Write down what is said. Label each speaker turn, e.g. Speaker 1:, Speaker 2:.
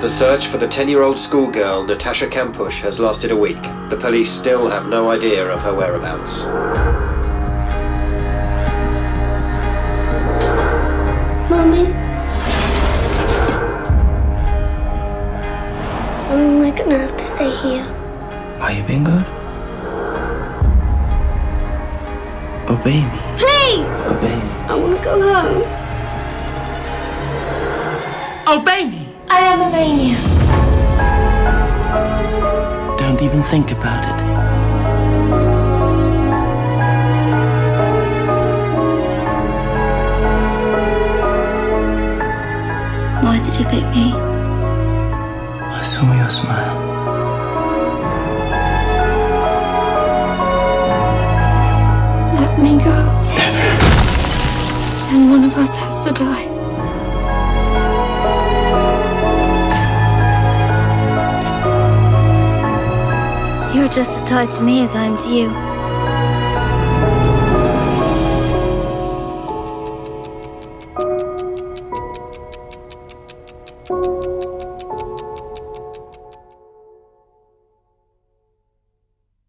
Speaker 1: The search for the 10-year-old schoolgirl Natascha Kampusch has lasted a week. The police still have no idea of her whereabouts.
Speaker 2: Mommy? Am I gonna have to stay here?
Speaker 3: Are you being good? Obey me.
Speaker 2: Please!
Speaker 3: Obey me.
Speaker 2: I wanna go home.
Speaker 4: Obey me!
Speaker 2: I am obeying you.
Speaker 3: Don't even think about it.
Speaker 2: Why did you pick me?
Speaker 3: I saw your smile.
Speaker 2: Let me go.
Speaker 3: Never.
Speaker 2: Then one of us has to die. You're just as tied to me as I am to you.